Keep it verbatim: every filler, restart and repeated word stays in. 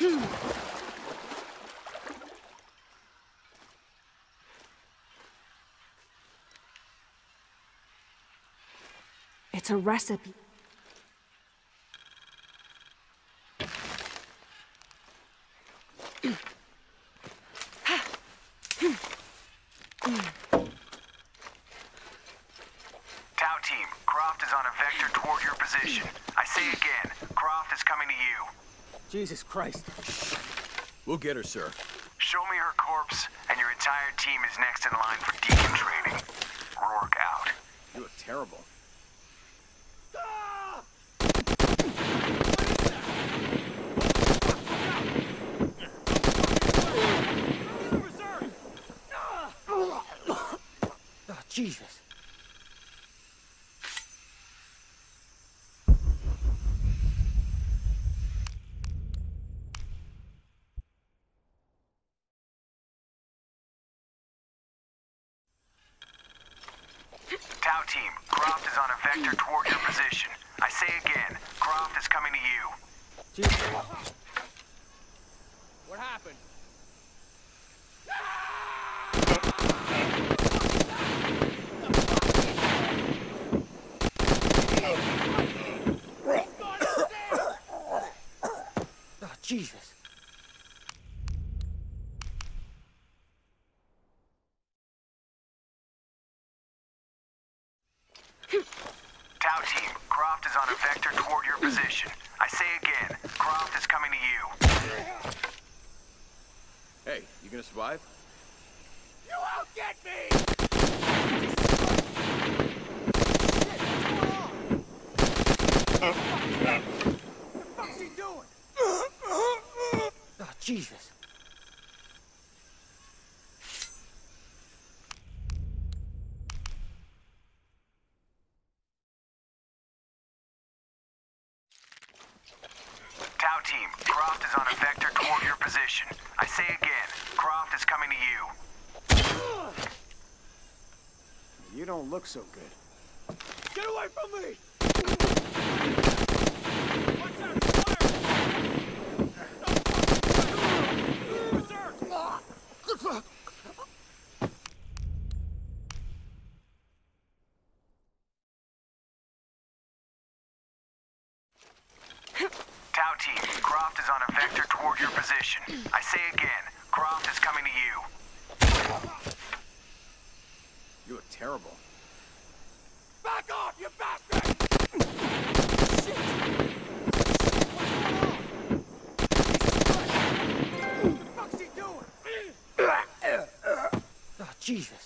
It's a recipe. Tau team, Croft is on a vector toward your position. I say again, Croft is coming to you. Jesus Christ. We'll get her, sir. Show me her corpse, and your entire team is next in line for deacon training. Rourke out. You look terrible. Oh, Jesus. Tau team, Croft is on a vector toward your position. I say again, Croft is coming to you. Jesus. What happened? Oh, Jesus. Tau team, Croft is on a vector toward your position. I say again, Croft is coming to you. Hey, you gonna survive? You won't get me! What the fuck's he doing? Oh, Jesus. Tau team, Croft is on a vector toward your position. I say again, Croft is coming to you. You don't look so good. Get away from me! Watch out! Fire! Tau team, Croft is on a vector toward your position. I say again, Croft is coming to you. You look terrible. Back off, you bastard! Shit! What's going on? What the fuck's he doing? Oh, Jesus.